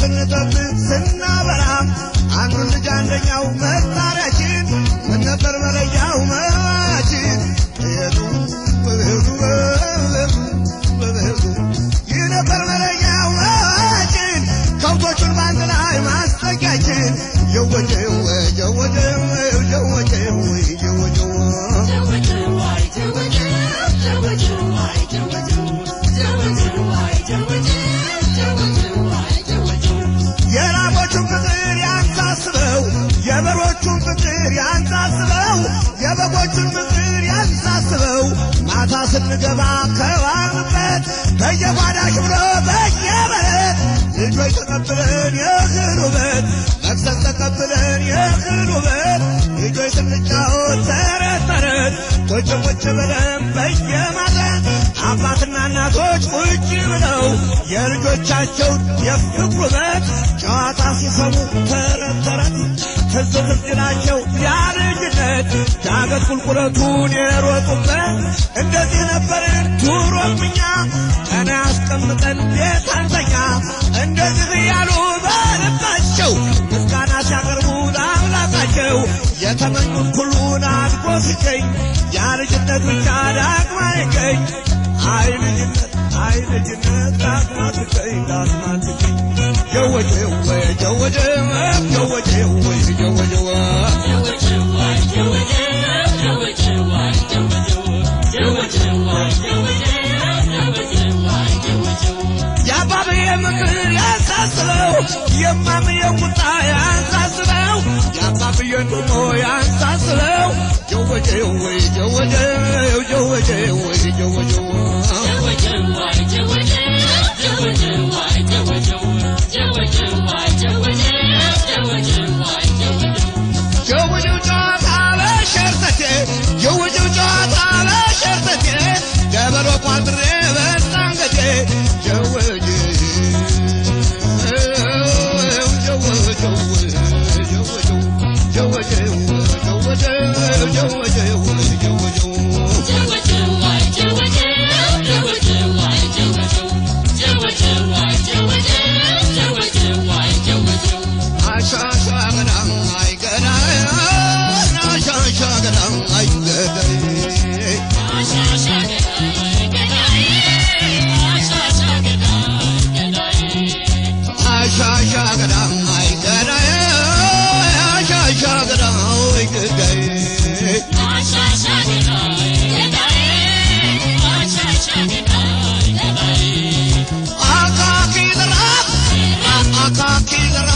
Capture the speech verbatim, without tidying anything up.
ስንጠብቅ ስናበራ አንዱ ልጅ አንደኛው መጣሪያችን ምን ነበር መለያው መዋያችን የቱ በቤቱ በቤቱ ይነበር መለያው መዋያችን ከብቶቹን ባንድ ላይ ማስጠጊያችን የወጀው የወጀው የወጀው የወጀው የራቦቹን ፍቅር ያንሳስበው የበሮቹን ፍቅር ያንሳስበው የበጎቹን ፍቅር ያንሳስበው ማታ ስንገባ ከዋልበት በየጓዳሽ ብሎ በየበረት ልጆች ተቀብለን የእህል ውበት መክሰስ ተቀብለን የእህል ውበት ልጆች ስንጫወት ተረት ተረት ቁጭ ቁጭ ብለን በየማለት አባትና እናቶች ቁጭ ብለው የልጆቻቸው የፍቅር ውበት ጨዋታ ሲሰሙ ተረት ተረት ትዝ ትዝ ይላቸው ያልጅነት ዳገት ቁልቁለቱን የሮጡበት እንደዚህ ነበርን ዱሮም እኛ ቀና ያስቀምጠን ቤት አንተኛ እንደዚህ እያሉ በልባቸው ምስጋና ሲያቀርቡ ለአምላካቸው የተመኙት ሁሉን አድጎ ሲገኝ ያልጅነት ብቻ ዳግማ ይገኝ አይ ልጅነት አይ ልጅነት ዳግማ ትገኝ ዳግማ ትገኝ ጀወጀው ጀወጀው ጀወጀው ጀወጀው የአባብዬ ምክር ያንሳስበው የማምዬ ቁጣ ያንሳስበው የአባብዬ ኑሮ ያንሳስበው ጀወጀው ጀወጀው ጀወጀው ጀወጀው ጀወጀው ጨዋታ በሸርተቴ ጀወጀው ጨዋታ በሸርተቴ ደበሎ ቋጥሬ በጣንገቴ ጀወጀ ጀወጀው ጀወጀው ጀወጀው ጀወጀው ጀወጀው ጀወጀው Akaki the